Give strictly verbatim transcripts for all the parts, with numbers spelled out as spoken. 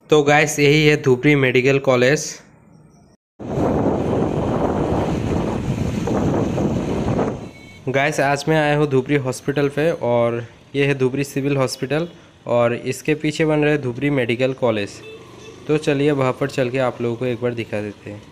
तो गाइस यही है धुबरी मेडिकल कॉलेज। गाइस आज मैं आया हूँ धुबरी हॉस्पिटल पे और ये है धुबरी सिविल हॉस्पिटल और इसके पीछे बन रहा है धुबरी मेडिकल कॉलेज। तो चलिए वहाँ पर चल के आप लोगों को एक बार दिखा देते हैं।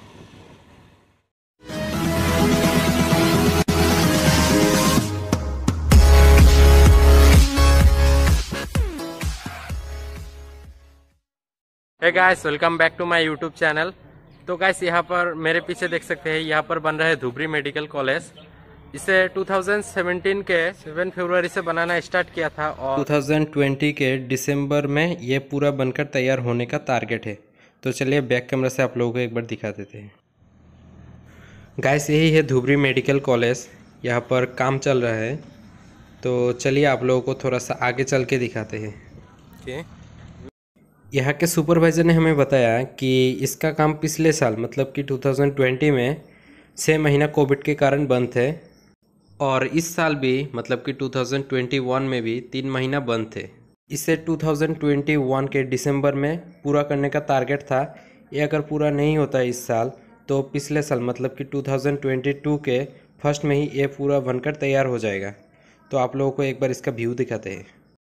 Hey guys, welcome back to my YouTube channel. तो गाइस यहाँ पर मेरे पीछे देख सकते हैं, यहाँ पर बन रहा है धुबरी मेडिकल कॉलेज। इसे दो हज़ार सत्रह के सात फरवरी से बनाना स्टार्ट किया था और दो हज़ार बीस के दिसंबर में ये पूरा बनकर तैयार होने का टारगेट है। तो चलिए बैक कैमरा से आप लोगों को एक बार दिखा देते हैं। गाइस यही है धुबरी मेडिकल कॉलेज, यहाँ पर काम चल रहा है। तो चलिए आप लोगों को थोड़ा सा आगे चल के दिखाते हैं। okay. यहाँ के सुपरवाइज़र ने हमें बताया कि इसका काम पिछले साल मतलब कि दो हज़ार बीस में छः महीना कोविड के कारण बंद थे और इस साल भी मतलब कि दो हज़ार इक्कीस में भी तीन महीना बंद थे। इसे दो हज़ार इक्कीस के दिसंबर में पूरा करने का टारगेट था। ये अगर पूरा नहीं होता इस साल तो पिछले साल मतलब कि दो हज़ार बाईस के फर्स्ट में ही ये पूरा बनकर तैयार हो जाएगा। तो आप लोगों को एक बार इसका व्यू दिखाते हैं।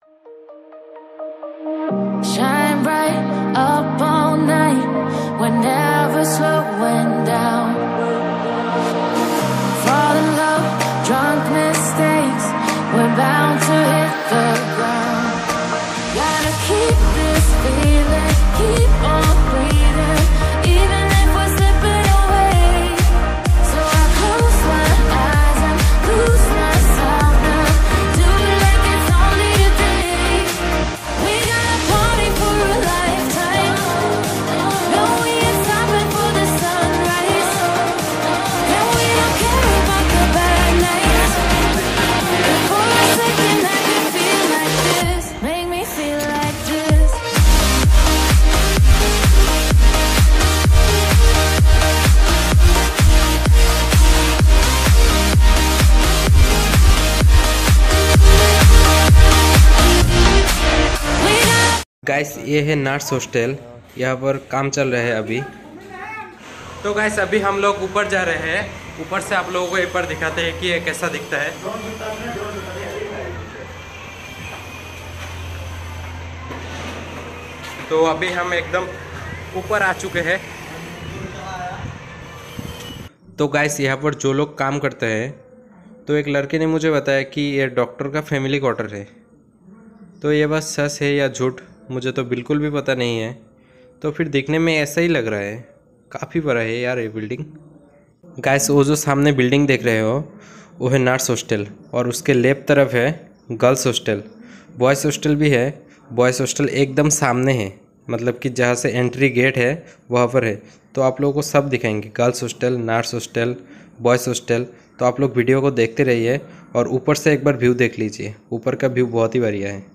Shine bright up all night, we're never slowing down. Fall in love, drunk mistakes, we're bound to hit the ground. Gotta keep this feeling, keep on breathing, even if we're slipping away. So I close my eyes and lose myself now, do it like it's only today. We got a party for a lifetime, no we ain't stopping for the sunrise, and we don't care about the bad nights. For a second I can feel like this, make me feel like this. We got guys ये है nurse hostel, यहाँ पर काम चल रहा है अभी। तो गाइस अभी हम लोग ऊपर जा रहे हैं। ऊपर से आप लोगों को एक बार दिखाते हैं कि ये कैसा दिखता है। तो अभी हम एकदम ऊपर आ चुके हैं। तो गाइस यहाँ पर जो लोग काम करते हैं, तो एक लड़के ने मुझे बताया कि ये डॉक्टर का फैमिली क्वार्टर है। तो ये बस सच है या झूठ मुझे तो बिल्कुल भी पता नहीं है। तो फिर दिखने में ऐसा ही लग रहा है। काफ़ी बड़ा है यार ये बिल्डिंग। गाइस वो जो सामने बिल्डिंग देख रहे हो वो है नर्स हॉस्टल और उसके लेफ्ट तरफ है गर्ल्स हॉस्टल। बॉयज़ हॉस्टल भी है। बॉयज़ हॉस्टल एकदम सामने है, मतलब कि जहाँ से एंट्री गेट है वहाँ पर है। तो आप लोगों को सब दिखाएंगे, girls hostel, nurse hostel, boys hostel. तो आप लोग वीडियो को देखते रहिए और ऊपर से एक बार व्यू देख लीजिए। ऊपर का व्यू बहुत ही बढ़िया है।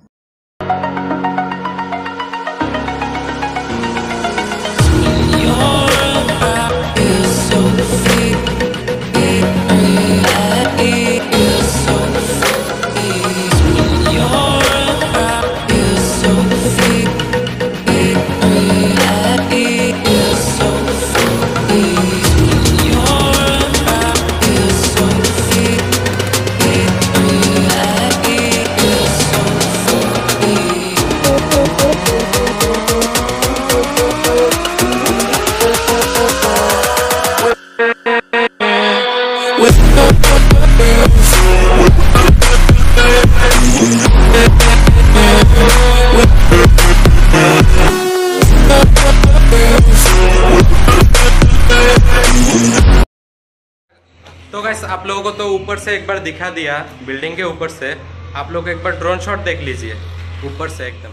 तो गाइस आप लोगों को तो ऊपर से एक बार दिखा दिया, बिल्डिंग के ऊपर से। आप लोग एक बार ड्रोन शॉट देख लीजिए ऊपर से एकदम।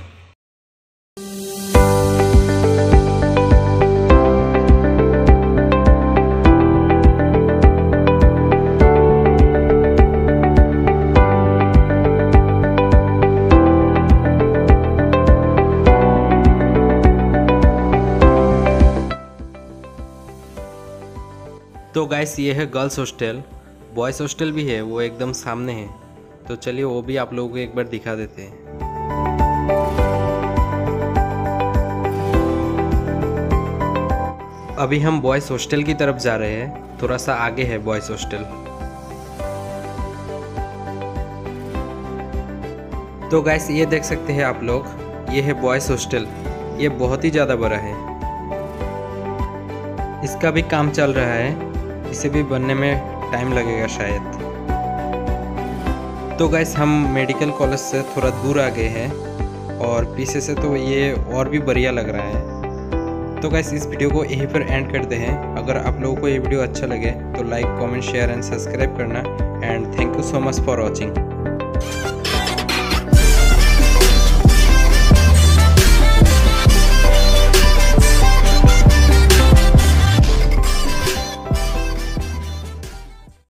तो गाइस ये है गर्ल्स हॉस्टल। बॉयज़ हॉस्टल भी है, वो एकदम सामने है। तो चलिए वो भी आप लोगों को एक बार दिखा देते हैं। अभी हम बॉयज़ हॉस्टल की तरफ जा रहे हैं, थोड़ा सा आगे है बॉयज़ हॉस्टल। तो गाइस ये देख सकते हैं आप लोग, ये है बॉयज़ हॉस्टल। ये बहुत ही ज़्यादा बड़ा है, इसका भी काम चल रहा है, इसे भी बनने में टाइम लगेगा शायद। तो गाइस हम मेडिकल कॉलेज से थोड़ा दूर आ गए हैं और पीछे से तो ये और भी बढ़िया लग रहा है। तो गाइस इस वीडियो को यहीं पर एंड करते हैं। अगर आप लोगों को ये वीडियो अच्छा लगे तो like, comment, share and subscribe करना। And thank you so much for watching.